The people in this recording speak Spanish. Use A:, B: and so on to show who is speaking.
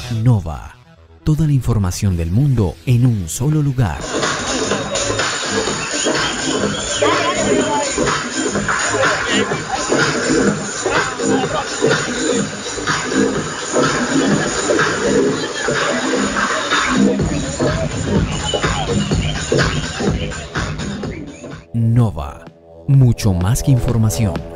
A: Nova. Toda la información del mundo en un solo lugar. Nova. Mucho más que información.